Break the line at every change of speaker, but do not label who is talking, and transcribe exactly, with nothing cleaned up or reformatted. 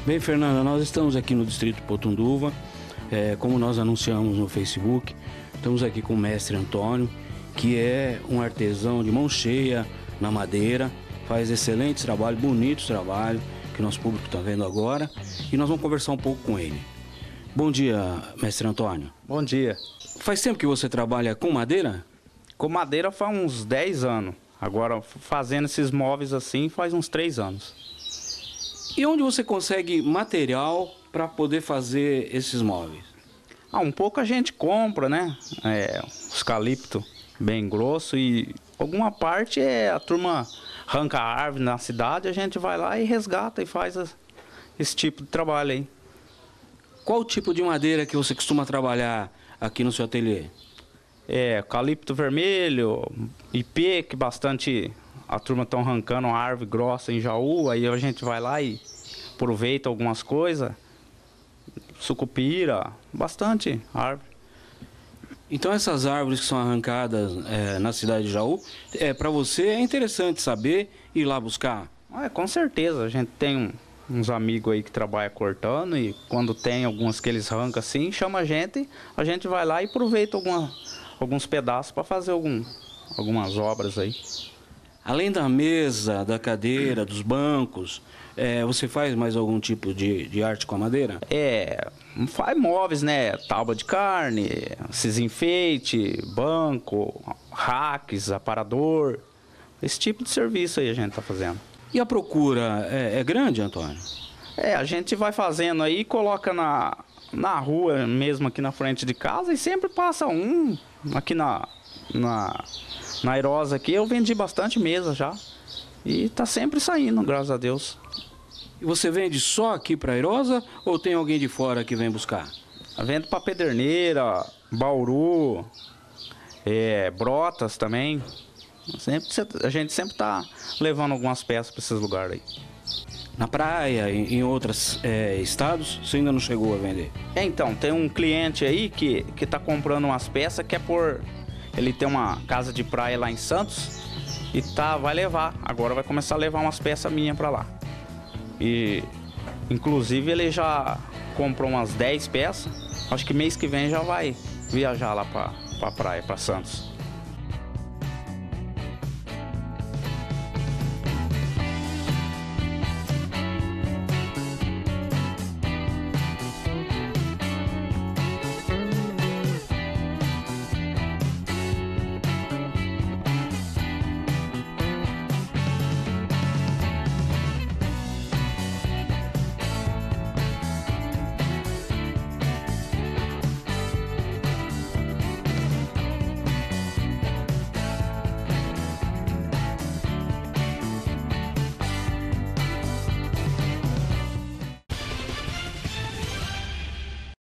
Bem, Fernanda, nós estamos aqui no distrito de Potunduva, é, como nós anunciamos no Facebook, estamos aqui com o mestre Antônio, que é um artesão de mão cheia na madeira, faz excelentes trabalhos, bonitos trabalhos, que o nosso público está vendo agora, e nós vamos conversar um pouco com ele. Bom dia, mestre Antônio.
Bom dia.
Faz tempo que você trabalha com madeira?
Com madeira faz uns dez anos. Agora, fazendo esses móveis assim, faz uns três anos.
E onde você consegue material para poder fazer esses móveis?
Ah, um pouco a gente compra, né? É, os calipto bem grosso e alguma parte é a turma arranca a árvore na cidade, a gente vai lá e resgata e faz a, esse tipo de trabalho aí.
Qual tipo de madeira que você costuma trabalhar aqui no seu ateliê?
É, calipto vermelho, ipê, que bastante a turma estão arrancando uma árvore grossa em Jaú, aí a gente vai lá e aproveita algumas coisas, sucupira, bastante árvore.
Então essas árvores que são arrancadas é, na cidade de Jaú, é, para você é interessante saber e ir lá buscar?
É, com certeza, a gente tem um, uns amigos aí que trabalham cortando e quando tem algumas que eles arrancam assim, chama a gente, a gente vai lá e aproveita alguma, alguns pedaços para fazer algum, algumas obras aí.
Além da mesa, da cadeira, dos bancos, é, você faz mais algum tipo de, de arte com a madeira?
É, faz móveis, né? Tábua de carne, esses enfeites, banco, racks, aparador. Esse tipo de serviço aí a gente tá fazendo.
E a procura é, é grande, Antônio?
É, a gente vai fazendo aí, coloca na, na rua mesmo aqui na frente de casa e sempre passa um aqui na... na Na Airosa aqui eu vendi bastante mesa já. E tá sempre saindo, graças a Deus.
E você vende só aqui para Airosa ou tem alguém de fora que vem buscar?
Eu vendo para Pederneiras, Bauru, é, Brotas também. Sempre, a gente sempre tá levando algumas peças para esses lugares aí.
Na praia, em, em outros é, estados, você ainda não chegou a vender?
É, então, tem um cliente aí que, que tá comprando umas peças que é por... Ele tem uma casa de praia lá em Santos e tá, vai levar. Agora vai começar a levar umas peças minhas para lá. E, inclusive, ele já comprou umas dez peças. Acho que mês que vem já vai viajar lá para pra praia, para Santos.